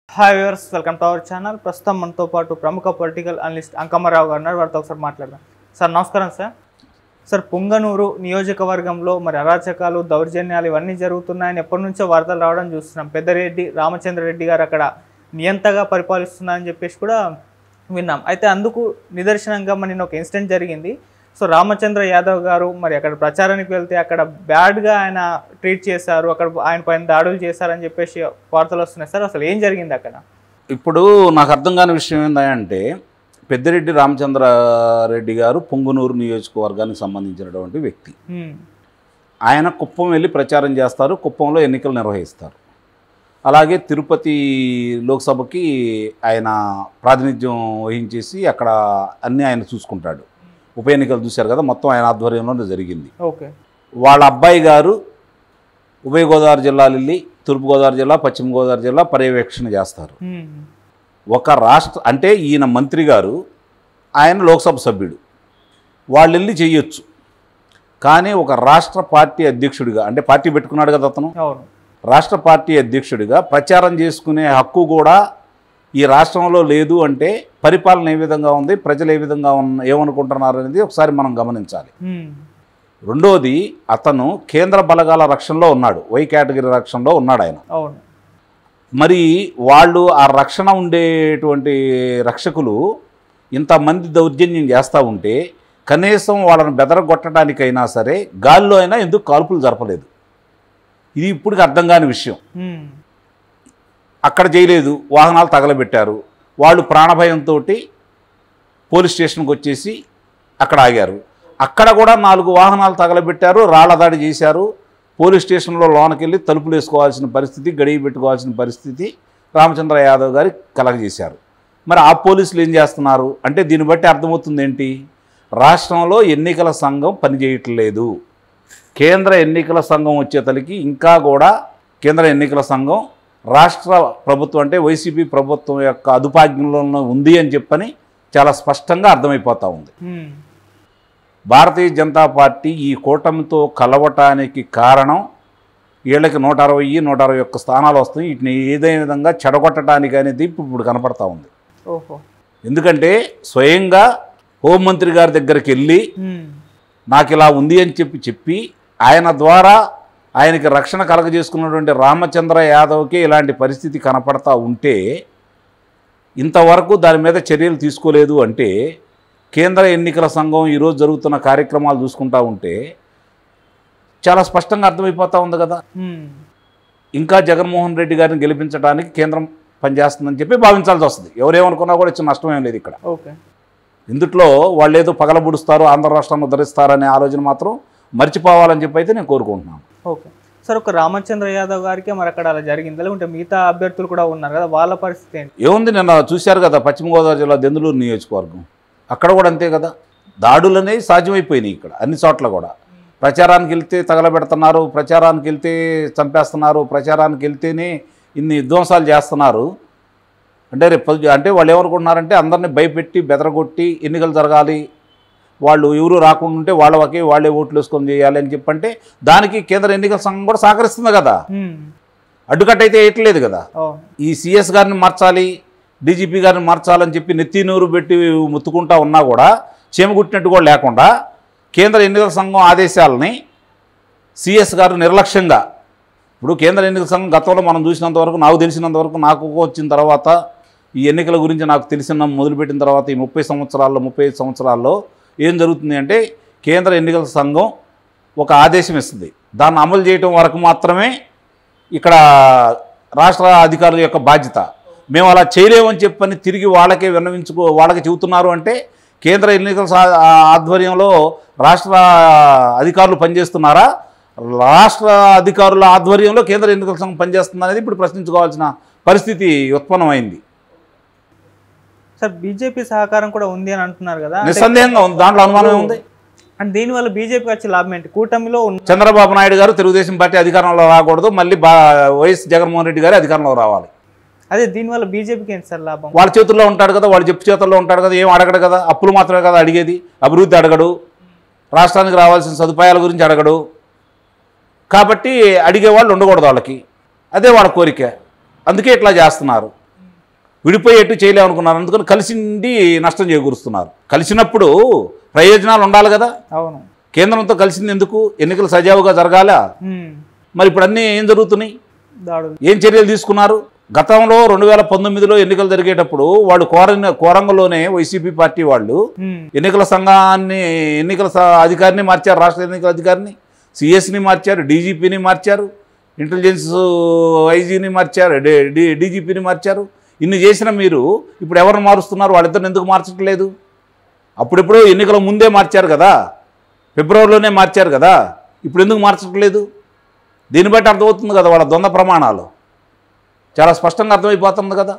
Hi viewers, welcome to our channel. ప్రస్తుతం మనతో పాటు ప్రముఖ పొలిటికల్ అనలిస్ట్ అంకమ్మరావు గారు ఉన్నారు. వారితో ఒకసారి మాట్లాడదాం. సార్ నమస్కారం. సార్ పుంగనూరు నియోజకవర్గంలో మరి అరాచకాలు, దౌర్జన్యాలు ఇవన్నీ జరుగుతున్నాయని ఎప్పటి నుంచో వార్తలు రావడం చూస్తున్నాం. పెద్దిరెడ్డి రామచంద్రరెడ్డి గారు అక్కడ నియంతగా పరిపాలిస్తున్నారని చెప్పేసి కూడా విన్నాం. అయితే అందుకు నిదర్శనంగా మరి ఒక ఇన్సిడెంట్ జరిగింది. సో రామచంద్ర యాదవ్ గారు మరి అక్కడ ప్రచారానికి వెళ్తే అక్కడ బ్యాడ్గా ఆయన ట్రీట్ చేశారు, అక్కడ ఆయన పైన దాడులు చేశారని చెప్పేసి వార్తలు వస్తున్నాయి. సార్ అసలు ఏం జరిగింది అక్కడ? ఇప్పుడు నాకు అర్థం కాని విషయం ఏంటంటే, పెద్దిరెడ్డి రామచంద్రారెడ్డి గారు పొంగునూరు నియోజకవర్గానికి సంబంధించినటువంటి వ్యక్తి. ఆయన కుప్పం వెళ్ళి ప్రచారం చేస్తారు, కుప్పంలో ఎన్నికలు నిర్వహిస్తారు. అలాగే తిరుపతి లోక్సభకి ఆయన ప్రాతినిధ్యం వహించేసి అక్కడ అన్నీ ఆయన చూసుకుంటాడు. ఉప ఎన్నికలు చూశారు కదా, మొత్తం ఆయన ఆధ్వర్యంలోనే జరిగింది. ఓకే. వాళ్ళ అబ్బాయి గారు ఉభయ గోదావరి జిల్లాలు వెళ్ళి తూర్పుగోదావరి జిల్లా, పశ్చిమ గోదావరి జిల్లా పర్యవేక్షణ చేస్తారు. ఒక రాష్ట్ర అంటే ఈయన మంత్రి గారు, ఆయన లోక్సభ సభ్యుడు, వాళ్ళు వెళ్ళి చెయ్యొచ్చు. కానీ ఒక రాష్ట్ర పార్టీ అధ్యక్షుడిగా, అంటే పార్టీ పెట్టుకున్నాడు కదా అతను, రాష్ట్ర పార్టీ అధ్యక్షుడిగా ప్రచారం చేసుకునే హక్కు కూడా ఈ రాష్ట్రంలో లేదు. అంటే పరిపాలన ఏ విధంగా ఉంది, ప్రజలు ఏ విధంగా ఏమనుకుంటున్నారు అనేది ఒకసారి మనం గమనించాలి. రెండోది, అతను కేంద్ర బలగాల రక్షణలో ఉన్నాడు, వై కేటగిరీ రక్షణలో ఉన్నాడు ఆయన. మరి వాళ్ళు ఆ రక్షణ ఉండేటువంటి రక్షకులు ఇంతమంది దౌర్జన్యం చేస్తూ ఉంటే కనీసం వాళ్ళని బెదరగొట్టడానికైనా సరే గాల్లో అయినా ఎందుకు కాల్పులు జరపలేదు? ఇది ఇప్పటికి అర్థం కాని విషయం. అక్కడ చేయలేదు, వాహనాలు తగలబెట్టారు. వాళ్ళు ప్రాణభయంతో పోలీస్ స్టేషన్కి వచ్చేసి అక్కడ ఆగారు. అక్కడ కూడా 4 వాహనాలు తగలబెట్టారు, రాళ్ల దాడి చేశారు. పోలీస్ స్టేషన్లో లోనకి వెళ్ళి తలుపులు వేసుకోవాల్సిన పరిస్థితి, గడియ పెట్టుకోవాల్సిన పరిస్థితి రామచంద్ర యాదవ్ గారి కలగజేశారు. మరి ఆ పోలీసులు ఏం చేస్తున్నారు అంటే, దీన్ని బట్టి అర్థమవుతుంది ఏంటి? రాష్ట్రంలో ఎన్నికల సంఘం పనిచేయట్లేదు. కేంద్ర ఎన్నికల సంఘం వచ్చేతలకి ఇంకా కూడా కేంద్ర ఎన్నికల సంఘం రాష్ట్ర ప్రభుత్వం అంటే వైసీపీ ప్రభుత్వం యొక్క అదుపాజ్ఞంలో ఉంది అని చెప్పని చాలా స్పష్టంగా అర్థమైపోతూ ఉంది. భారతీయ జనతా పార్టీ ఈ కూటమితో కలవటానికి కారణం వీళ్ళకి 160, 161 స్థానాలు వస్తాయి. వీటిని ఏదైనా విధంగా చెడగొట్టడానికి అనేది ఇప్పుడు కనపడతా ఉంది. ఎందుకంటే స్వయంగా హోంమంత్రి గారి దగ్గరికి వెళ్ళి నాకు ఇలా ఉంది అని చెప్పి ఆయన ద్వారా ఆయనకి రక్షణ కలగజేసుకున్నటువంటి రామచంద్ర యాదవ్కి ఇలాంటి పరిస్థితి కనపడతా ఉంటే ఇంతవరకు దాని మీద చర్యలు తీసుకోలేదు అంటే, కేంద్ర ఎన్నికల సంఘం ఈరోజు జరుగుతున్న కార్యక్రమాలు చూసుకుంటా ఉంటే చాలా స్పష్టంగా అర్థమైపోతూ ఉంది కదా. ఇంకా జగన్మోహన్ రెడ్డి గారిని గెలిపించడానికి కేంద్రం పనిచేస్తుందని చెప్పి భావించాల్సి వస్తుంది. ఎవరేమనుకున్నా కూడా చిన్న నష్టమేం లేదు ఇక్కడ. ఇందుట్లో వాళ్ళు ఏదో పగలబుడుస్తారు, ఆంధ్ర రాష్ట్రాన్ని ఉద్ధరిస్తారనే ఆలోచన మాత్రం మర్చిపోవాలని చెప్పి అయితే నేను కోరుకుంటున్నాను. ఓకే సార్, ఒక రామచంద్ర యాదవ్ గారికి మరి అక్కడ అలా జరిగింది, లేకుంటే మిగతా అభ్యర్థులు కూడా ఉన్నారు కదా, వాళ్ళ పరిస్థితి ఏంటి? ఏముంది, నిన్న చూశారు కదా పశ్చిమ గోదావరి జిల్లా దెందులూరు నియోజకవర్గం, అక్కడ కూడా అంతే కదా. దాడులు అనేవి సాధ్యమైపోయినాయి ఇక్కడ అన్ని చోట్ల కూడా. ప్రచారానికి వెళ్తే తగలబెడుతున్నారు, ప్రచారానికి వెళ్తే చంపేస్తున్నారు, ప్రచారానికి వెళ్తేనే ఇన్ని విధ్వంసాలు చేస్తున్నారు. అంటే రేపు అంటే వాళ్ళు ఏమనుకుంటున్నారంటే అందరినీ భయపెట్టి బెదరగొట్టి ఎన్నికలు జరగాలి, వాళ్ళు ఎవరు రాకుండా ఉంటే వాళ్ళే ఓట్లు వేసుకొని చేయాలి అని చెప్పంటే దానికి కేంద్ర ఎన్నికల సంఘం కూడా సహకరిస్తుంది కదా. అడ్డుకట్టయితే వేయట్లేదు కదా. ఈ సిఎస్ గారిని మార్చాలి, డీజీపీ గారిని మార్చాలని చెప్పి నెత్తి నూరు పెట్టి ముత్తుకుంటా ఉన్నా కూడా చేమగుట్టినట్టు కూడా లేకుండా కేంద్ర ఎన్నికల సంఘం ఆదేశాలని సిఎస్ గారు నిర్లక్ష్యంగా, ఇప్పుడు కేంద్ర ఎన్నికల సంఘం గతంలో మనం చూసినంతవరకు, నాకు తెలిసినంతవరకు, నాకు వచ్చిన తర్వాత ఈ ఎన్నికల గురించి నాకు మొదలుపెట్టిన తర్వాత ఈ 35 సంవత్సరాల్లో ఏం జరుగుతుంది అంటే, కేంద్ర ఎన్నికల సంఘం ఒక ఆదేశం ఇస్తుంది, దాన్ని అమలు చేయటం వరకు మాత్రమే ఇక్కడ రాష్ట్ర అధికారుల యొక్క బాధ్యత. మేము అలా చేయలేమని చెప్పని తిరిగి వాళ్ళకి చెబుతున్నారు అంటే కేంద్ర ఎన్నికల ఆధ్వర్యంలో రాష్ట్ర అధికారులు పనిచేస్తున్నారా, రాష్ట్ర అధికారుల ఆధ్వర్యంలో కేంద్ర ఎన్నికల సంఘం పనిచేస్తుంది అనేది ఇప్పుడు ప్రశ్నించుకోవాల్సిన పరిస్థితి ఉత్పన్నమైంది. సార్ బీజేపీ సహకారం కూడా ఉంది అని అంటున్నారు కదా, నిస్సందేహంగా ఉంది, దాంట్లో అనుమానం ఉంది. అండ్ దీనివల్ల బీజేపీకి వచ్చే లాభం ఏంటి? కూటమిలో చంద్రబాబు నాయుడు గారు తెలుగుదేశం పార్టీ అధికారంలో రాకూడదు, మళ్ళీ వైఎస్ జగన్మోహన్ రెడ్డి గారు అధికారంలో రావాలి. అదే దీనివల్ల బీజేపీకి ఏంటి సార్ లాభం? వాళ్ళ చేతుల్లో ఉంటాడు కదా, వాళ్ళ చెప్పు చేతుల్లో ఉంటాడు కదా, ఏం అడగడు కదా, అప్పులు మాత్రమే కదా అడిగేది, అభివృద్ధి అడగడు, రాష్ట్రానికి రావాల్సిన సదుపాయాల గురించి అడగడు. కాబట్టి అడిగేవాళ్ళు ఉండకూడదు వాళ్ళకి, అదే వాళ్ళ కోరిక. అందుకే ఇట్లా చేస్తున్నారు. విడిపోయేట్టు చేయలేమనుకున్నారు. అందుకని కలిసిండి నష్టం చేకూరుస్తున్నారు. కలిసినప్పుడు ప్రయోజనాలు ఉండాలి కదా. అవును. కేంద్రంతో కలిసింది ఎందుకు? ఎన్నికలు సజావుగా జరగాల. మరి ఇప్పుడు అన్నీ ఏం జరుగుతున్నాయి? ఏం చర్యలు తీసుకున్నారు? గతంలో 2019లో ఎన్నికలు జరిగేటప్పుడు వాళ్ళు కోరంగంలోనే వైసీపీ పార్టీ వాళ్ళు ఎన్నికల సంఘాన్ని అధికారిని మార్చారు, రాష్ట్ర ఎన్నికల అధికారిని, సిఎస్ని మార్చారు, డీజీపీని మార్చారు, ఇంటెలిజెన్స్ ఐజీని మార్చారు, డీజీపీని మార్చారు. ఇన్ని చేసిన మీరు ఇప్పుడు ఎవరిని మారుస్తున్నారు? వాళ్ళిద్దరిని ఎందుకు మార్చట్లేదు? అప్పుడెప్పుడు ఎన్నికల ముందే మార్చారు కదా, ఫిబ్రవరిలోనే మార్చారు కదా, ఇప్పుడు ఎందుకు మార్చట్లేదు? దీన్ని బట్టి అర్థమవుతుంది కదా వాళ్ళ ద్వంద్వ ప్రమాణాలు చాలా స్పష్టంగా అర్థమైపోతుంది కదా.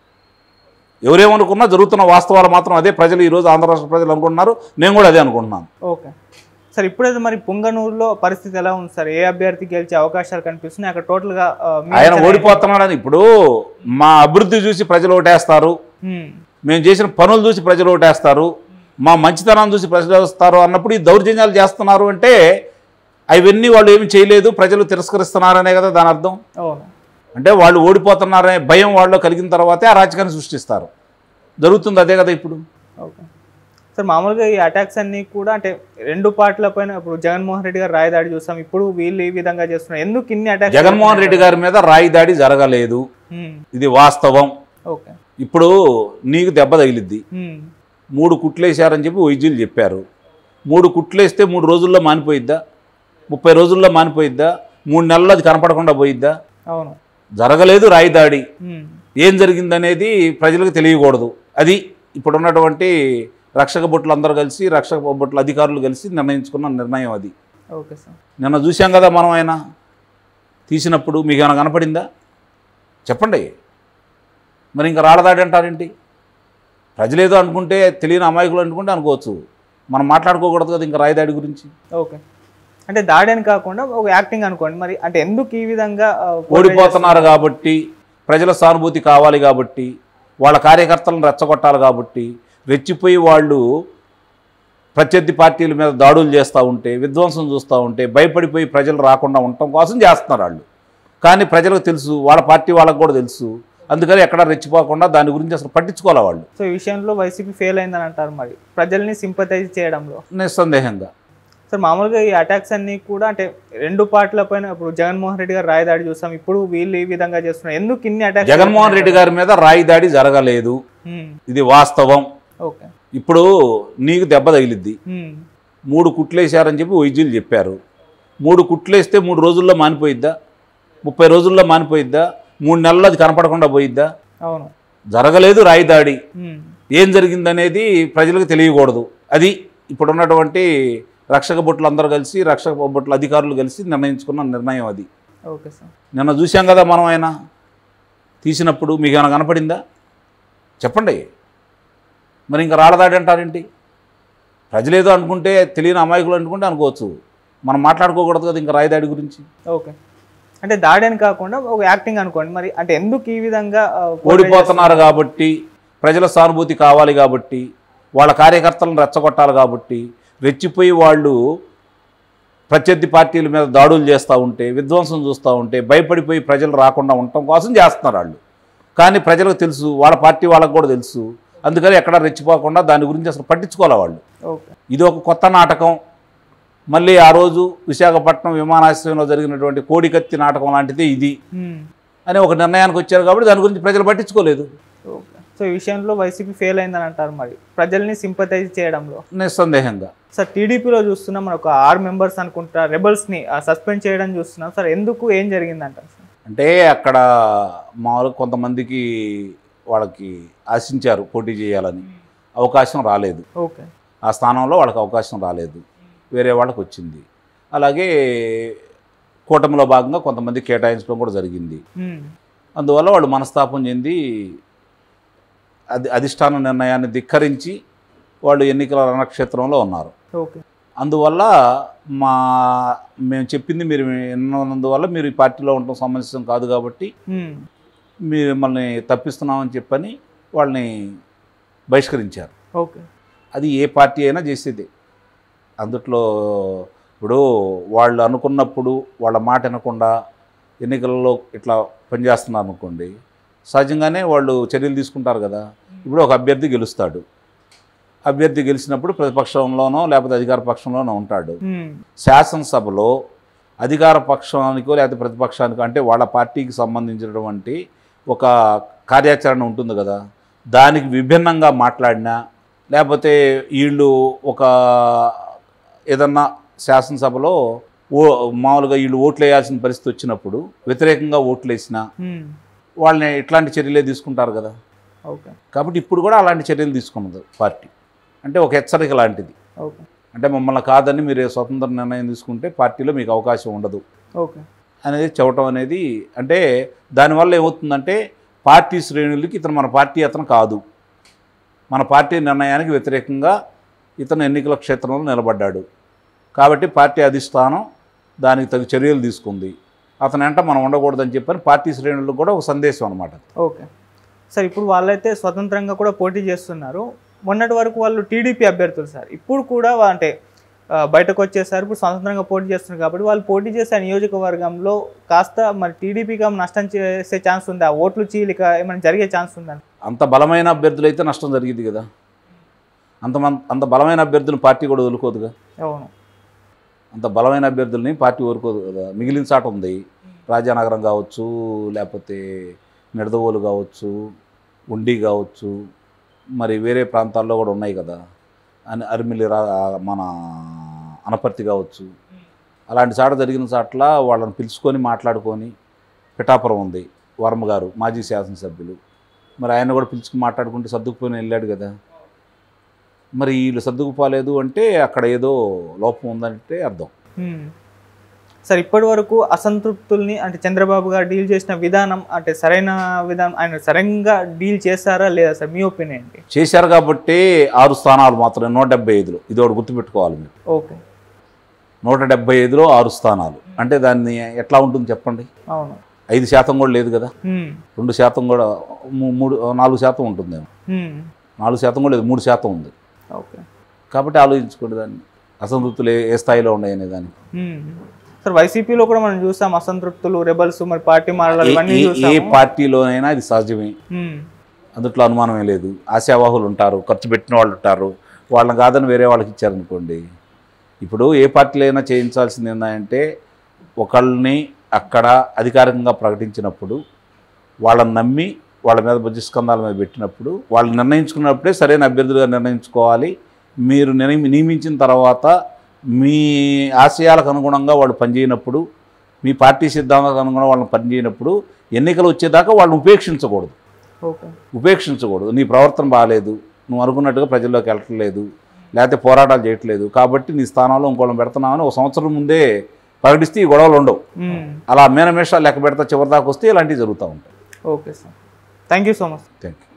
ఎవరేమనుకున్నా జరుగుతున్న వాస్తవాలు మాత్రం అదే. ప్రజలు ఈరోజు ఆంధ్ర రాష్ట్ర ప్రజలు అనుకుంటున్నారు, నేను కూడా అదే అనుకుంటున్నాను. ఓకే సార్, ఇప్పుడైతే మరి పుంగనూరులో పరిస్థితి ఎలా ఉంది సార్? ఏ అభ్యర్థి గెలిచే అవకాశాలు కనిపిస్తున్నాయి అక్కడ? టోటల్గా ఆయన ఓడిపోతున్నాడని ఇప్పుడు మా అభివృద్ధి చూసి ప్రజలు ఓటేస్తారు, మేము చేసిన పనులు చూసి ప్రజలు ఓటేస్తారు, మా మంచితనం చూసి ప్రజలు వస్తారు అన్నప్పుడు ఈ దౌర్జన్యాలు చేస్తున్నారు అంటే అవన్నీ వాళ్ళు ఏమి చేయలేదు, ప్రజలు తిరస్కరిస్తున్నారనే కదా దాని అర్థం. అవును. అంటే వాళ్ళు ఓడిపోతున్నారనే భయం వాళ్ళలో కలిగిన తర్వాతే ఆ రాజకీయాన్ని సృష్టిస్తారు. జరుగుతుంది అదే కదా ఇప్పుడు. ఓకే సార్, మామూలుగా ఈ అటాక్స్ అన్నీ కూడా అంటే రెండు పార్టీల పైన ఇప్పుడు జగన్మోహన్ రెడ్డి గారు రాయి దాడి చూస్తాం, ఇప్పుడు వీళ్ళు ఈ విధంగా చేస్తున్నారు. ఎందుకు ఇన్ని అటాక్స్? జగన్మోహన్ రెడ్డి గారి మీద రాయి దాడి జరగలేదు, ఇది వాస్తవం. ఓకే. ఇప్పుడు నీకు దెబ్బ తగిలిద్ది, 3 కుట్లేశారని చెప్పి వైద్యులు చెప్పారు. 3 కుట్లేస్తే 3 రోజుల్లో మానిపోయిద్దా? 30 రోజుల్లో మానిపోయిద్దా? 3 నెలల్లో అది కనపడకుండా పోయిద్దా? అవును. జరగలేదు రాయి దాడి. ఏం జరిగిందనేది ప్రజలకు తెలియకూడదు. అది ఇప్పుడున్నటువంటి రక్షక భటులు అందరూ కలిసి, రక్షక భటుల అధికారులు కలిసి నిర్ణయించుకున్న నిర్ణయం అది. Okay sir. నిన్న చూసాం కదా మనం, ఆయన తీసినప్పుడు మీకు ఏమైనా కనపడిందా? చెప్పండి. మరి ఇంకా రాళ్ళదాడి అంటారేంటి? ప్రజలేదో అనుకుంటే, తెలియని అమాయకులు అనుకుంటే అనుకోవచ్చు, మనం మాట్లాడుకోకూడదు కదా ఇంకా రాయి దాడి గురించి. ఓకే, అంటే దాడి అని కాకుండా ఒక యాక్టింగ్ అనుకోండి. మరి అంటే ఎందుకు ఈ విధంగా ఓడిపోతున్నారు కాబట్టి, ప్రజల సానుభూతి కావాలి కాబట్టి, వాళ్ళ కార్యకర్తలను రెచ్చగొట్టాలి కాబట్టి, రెచ్చిపోయి వాళ్ళు ప్రత్యర్థి పార్టీల మీద దాడులు చేస్తూ ఉంటే, విధ్వంసం చూస్తూ ఉంటే భయపడిపోయి ప్రజలు రాకుండా ఉండటం కోసం చేస్తున్నారు వాళ్ళు. కానీ ప్రజలకు తెలుసు, వాళ్ళ పార్టీ వాళ్ళకు కూడా తెలుసు, అందుకని ఎక్కడ రెచ్చిపోకుండా దాని గురించి అసలు పట్టించుకోవాలి వాళ్ళు. సో ఈ విషయంలో వైసీపీ ఫెయిల్ అయిందని అంటారు మరి ప్రజల్ని సింపథైజ్ చేయడంలో? నిస్సందేహంగా. సార్, మామూలుగా ఈ అటాక్స్ అన్నీ కూడా అంటే రెండు పార్టీల పైన ఇప్పుడు జగన్మోహన్ రెడ్డి గారు రాయి దాడి చూస్తాం, ఇప్పుడు వీళ్ళు ఈ విధంగా చేస్తున్నారు. ఎందుకు ఇన్ని అటాక్స్? జగన్మోహన్ రెడ్డి గారి మీద రాయి దాడి జరగలేదు, ఇది వాస్తవం. ఓకే. ఇప్పుడు నీకు దెబ్బ తగిలిద్ది, 3 కుట్లేశారని చెప్పి వైద్యులు చెప్పారు. 3 కుట్లేస్తే 3 రోజుల్లో మానిపోయిద్దా? 30 రోజుల్లో మానిపోయిద్దా? 3 నెలల్లో అది కనపడకుండా పోయిద్దా? అవును. జరగలేదు రాయి దాడి. ఏం జరిగిందనేది ప్రజలకు తెలియకూడదు. అది ఇప్పుడున్నటువంటి రక్షక భటులు అందరూ కలిసి, రక్షక భటుల అధికారులు కలిసి నిర్ణయించుకున్న నిర్ణయం అది. Okay sir. నిన్న చూసాం కదా మనం, ఆయన తీసినప్పుడు మీకు ఏమైనా కనపడిందా? చెప్పండి. మరి ఇంకా రాళ్ళదాడి అంటారేంటి? ప్రజలేదో అనుకుంటే, తెలియని అమాయకులు అనుకుంటే అనుకోవచ్చు, మనం మాట్లాడుకోకూడదు కదా ఇంకా రాయి దాడి గురించి. ఓకే, అంటే దాడి అని కాకుండా ఒక యాక్టింగ్ అనుకోండి. మరి అంటే ఎందుకు ఈ విధంగా ఓడిపోతున్నారు కాబట్టి, ప్రజల సానుభూతి కావాలి కాబట్టి, వాళ్ళ కార్యకర్తలను రెచ్చగొట్టాలి కాబట్టి, రెచ్చిపోయి వాళ్ళు ప్రత్యర్థి పార్టీల మీద దాడులు చేస్తూ ఉంటే, విధ్వంసం చూస్తూ ఉంటే భయపడిపోయి ప్రజలు రాకుండా ఉండటం కోసం చేస్తున్నారు వాళ్ళు. కానీ ప్రజలకు తెలుసు, వాళ్ళ పార్టీ వాళ్ళకు కూడా తెలుసు, అందుకని ఎక్కడ రెచ్చిపోకుండా దాని గురించి అసలు పట్టించుకోవాలి వాళ్ళు. ఇది ఒక కొత్త నాటకం. మళ్ళీ ఆ రోజు విశాఖపట్నం విమానాశ్రయంలో జరిగినటువంటి కోడికత్తి నాటకం లాంటిదే ఇది అని ఒక నిర్ణయానికి వచ్చారు కాబట్టి దాని గురించి ప్రజలు పట్టించుకోలేదు. సో ఈ విషయంలో వైసీపీ ఫెయిల్ అయిందని అంటారు మరి ప్రజల్ని సింపథైజ్ చేయడంలో? నిస్సందేహంగా. సార్, టీడీపీలో చూస్తున్నాం మన ఒక 6 మెంబర్స్ అనుకుంటా రెబల్స్ని సస్పెండ్ చేయడం చూస్తున్నాం సార్. ఎందుకు, ఏం జరిగిందంటారు సార్? అంటే అక్కడ మామూలుగా కొంతమందికి వాళ్ళకి ఆశించారు పోటీ చేయాలని, అవకాశం రాలేదు. ఓకే. ఆ స్థానంలో వాళ్ళకి అవకాశం రాలేదు, వేరే వాళ్ళకి వచ్చింది. అలాగే కూటమిలో భాగంగా కొంతమంది కేటాయించడం కూడా జరిగింది. అందువల్ల వాళ్ళు మనస్తాపం చెంది అధిష్టాన నిర్ణయాన్ని ధిక్కరించి వాళ్ళు ఎన్నికల రణక్షేత్రంలో ఉన్నారు. ఓకే. అందువల్ల మేము చెప్పింది మీరు విన్నందువల్ల మీరు ఈ పార్టీలో ఉండటం సమంజసం కాదు కాబట్టి మీరు మిమ్మల్ని తప్పిస్తున్నామని చెప్పని వాళ్ళని బహిష్కరించారు. ఓకే. అది ఏ పార్టీ అయినా చేసేది. అందుట్లో ఇప్పుడు వాళ్ళు అనుకున్నప్పుడు వాళ్ళ మాట వినకుండా ఎన్నికలలో ఇట్లా పనిచేస్తున్నారు అనుకోండి, సహజంగానే వాళ్ళు చర్యలు తీసుకుంటారు కదా. ఇప్పుడు ఒక అభ్యర్థి గెలుస్తాడు, అభ్యర్థి గెలిచినప్పుడు ప్రతిపక్షంలోనో లేకపోతే అధికార పక్షంలోనో ఉంటాడు. శాసనసభలో అధికార పక్షానికో లేకపోతే ప్రతిపక్షానికో అంటే వాళ్ళ పార్టీకి సంబంధించినటువంటి ఒక కార్యాచరణ ఉంటుంది కదా, దానికి విభిన్నంగా మాట్లాడినా లేకపోతే వీళ్ళు ఒక ఏదన్నా శాసనసభలో మామూలుగా వీళ్ళు ఓట్లు వేయాల్సిన పరిస్థితి వచ్చినప్పుడు వ్యతిరేకంగా ఓట్లు వేసినా వాళ్ళని ఇట్లాంటి చర్యలే తీసుకుంటారు కదా. ఓకే. కాబట్టి ఇప్పుడు కూడా అలాంటి చర్యలు తీసుకున్నది పార్టీ. అంటే ఒక హెచ్చరిక లాంటిది. ఓకే. అంటే మమ్మల్ని కాదని మీరు స్వతంత్ర నిర్ణయం తీసుకుంటే పార్టీలో మీకు అవకాశం ఉండదు ఓకే అనేది చెప్పడం అనేది, అంటే దానివల్ల ఏమవుతుందంటే పార్టీ శ్రేణులకి ఇతను మన పార్టీ అతను కాదు, మన పార్టీ నిర్ణయానికి వ్యతిరేకంగా ఇతను ఎన్నికల క్షేత్రంలో నిలబడ్డాడు కాబట్టి పార్టీ అధిష్టానం దానికి తగు చర్యలు తీసుకుంది, అతను వెంట మనం ఉండకూడదని చెప్పని పార్టీ శ్రేణులకు కూడా ఒక సందేశం అనమాట. Okay sir. ఇప్పుడు వాళ్ళైతే స్వతంత్రంగా కూడా పోటీ చేస్తున్నారు. మొన్నటి వరకు వాళ్ళు టీడీపీ అభ్యర్థులు సార్, ఇప్పుడు కూడా అంటే బయటకు వచ్చేసారు, ఇప్పుడు స్వతంత్రంగా పోటీ చేస్తున్నారు కాబట్టి వాళ్ళు పోటీ చేసే నియోజకవర్గంలో కాస్త మరి టీడీపీకి నష్టం చేసే ఛాన్స్ ఉందా? ఓట్లు చీలిక ఏమైనా జరిగే ఛాన్స్ ఉందా? అంత బలమైన అభ్యర్థులు అయితే నష్టం జరిగింది కదా. అంత బలమైన అభ్యర్థులను పార్టీ కూడా వదులుకోదుగా. అవును. అంత బలమైన అభ్యర్థుల్ని పార్టీ వదులుకోదు కదా. మిగిలిన చాట ఉంది, రాజానగరం కావచ్చు, లేకపోతే నిడదవోలు కావచ్చు, ఉండి కావచ్చు, మరి వేరే ప్రాంతాల్లో కూడా ఉన్నాయి కదా, అరిమిలి మన అనపర్తి కావచ్చు. అలాంటి చాట జరిగిన చాట్ల వాళ్ళని పిలుచుకొని మాట్లాడుకొని, పిఠాపురం ఉంది, వర్మ గారు మాజీ శాసనసభ్యులు, మరి ఆయన కూడా పిలుచుకుని మాట్లాడుకుంటే సర్దుకుపోయిన వెళ్ళాడు కదా. మరి వీళ్ళు సర్దుకుపోలేదు అంటే అక్కడ ఏదో లోపం ఉందంటే అర్థం. సార్ ఇప్పటి వరకు అసంతృప్తుల్ని అంటే చంద్రబాబు గారు డీల్ చేసిన విధానం అంటే సరైన విధానం, ఆయన సరైనగా డీల్ చేశారా లేదా సార్, మీ ఒపీనియన్ ఏంటి? చేశారు కాబట్టి 6 స్థానాలు మాత్రమే 175లో, ఇది ఒకటి గుర్తుపెట్టుకోవాలి మీరు. ఓకే. 175లో 6 స్థానాలు అంటే దాన్ని ఎట్లా ఉంటుంది చెప్పండి. అవును. 5% కూడా లేదు కదా, 2% కూడా 4% ఉంటుందేమో, 4% కూడా లేదు, 3% ఉంది. ఓకే. కాబట్టి ఆలోచించుకోండి దాన్ని, అసంతృప్తులు ఏ స్థాయిలో ఉన్నాయనే దాన్ని. సార్ వైసీపీలో కూడా మనం చూసాం అసంతృప్తులు, రెబల్స్, మరి పార్టీ మారడాలు ఇవన్నీ చూసాము. ఏ పార్టీలోనైనా అది సహజమే, అందుట్లో అనుమానమే లేదు. ఆశావాహులు ఉంటారు, ఖర్చు పెట్టిన వాళ్ళు ఉంటారు, వాళ్ళని కాదని వేరే వాళ్ళకి ఇచ్చారనుకోండి. ఇప్పుడు ఏ పార్టీలో అయినా చేయించాల్సింది ఏంటంటే ఒకళ్ళని అక్కడ అధికారికంగా ప్రకటించినప్పుడు వాళ్ళని నమ్మి వాళ్ళ మీద బుద్ధిస్కంధాల మీద పెట్టినప్పుడు వాళ్ళు నిర్ణయించుకున్నప్పుడే సరైన అభ్యర్థులుగా నిర్ణయించుకోవాలి. మీరు నియమించిన తర్వాత మీ ఆశయాలకు అనుగుణంగా వాళ్ళు పనిచేయనప్పుడు, మీ పార్టీ సిద్ధాంతాలకు అనుగుణంగా వాళ్ళని పనిచేయనప్పుడు ఎన్నికలు వచ్చేదాకా వాళ్ళని ఉపేక్షించకూడదు. ఉపేక్షించకూడదు. నీ ప్రవర్తన బాగాలేదు, నువ్వు అనుకున్నట్టుగా ప్రజల్లోకి వెళ్ళట్లేదు, లేకపోతే పోరాటాలు చేయట్లేదు కాబట్టి నీ స్థానంలో ఇంకోళ్ళని పెడుతున్నామని ఒక సంవత్సరం ముందే ప్రకటిస్తే ఈ గొడవలు ఉండవు. అలా మేనమేషాలు లెక్క పెడతా చివరి దాకా వస్తే ఇలాంటివి జరుగుతూ ఉంటాయి. Okay sir, thank you so much. Thank you.